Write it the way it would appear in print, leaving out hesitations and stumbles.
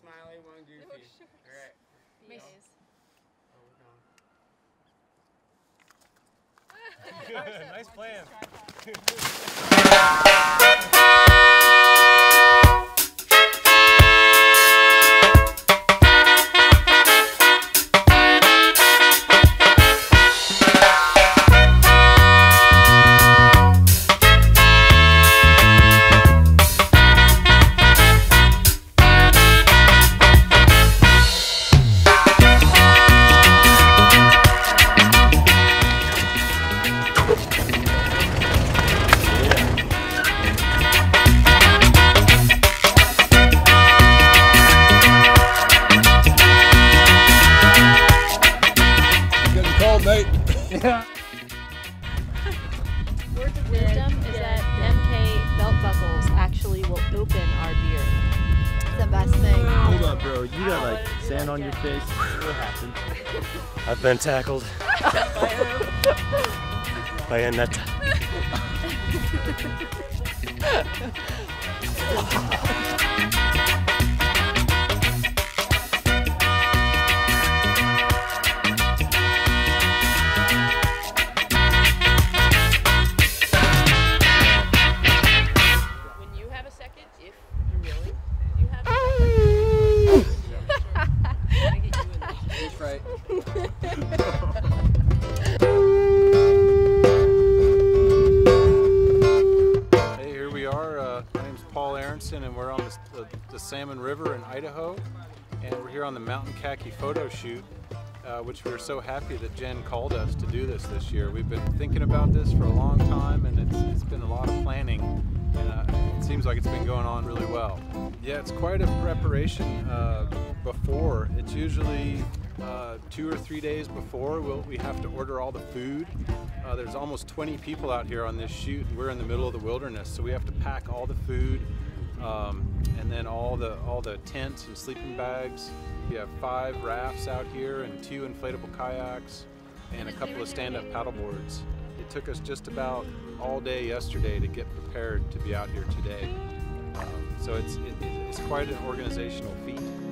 smiley, one goofy. Oh, sure. Alright. Mace. Oh, we're gone. Good, nice plan. Yeah. Words of wisdom is that MK belt buckles actually will open our beer. It's the best thing. Hold on, bro. You got like sand on your face. What happened? I've been tackled. By Annette. Right. Hey, here we are. My name's Paul Aronson, and we're on the Salmon River in Idaho, and we're here on the Mountain Khaki photo shoot, which we're so happy that Jen called us to do this year. We've been thinking about this for a long time, and it's been a lot of planning, and it seems like it's been going on really well. Yeah, it's quite a preparation before. It's usually 2 or 3 days before we have to order all the food. There's almost 20 people out here on this shoot, and we're in the middle of the wilderness, so we have to pack all the food, and then all the tents and sleeping bags. We have 5 rafts out here and 2 inflatable kayaks and a couple of stand-up paddle boards. It took us just about all day yesterday to get prepared to be out here today. So it's quite an organizational feat.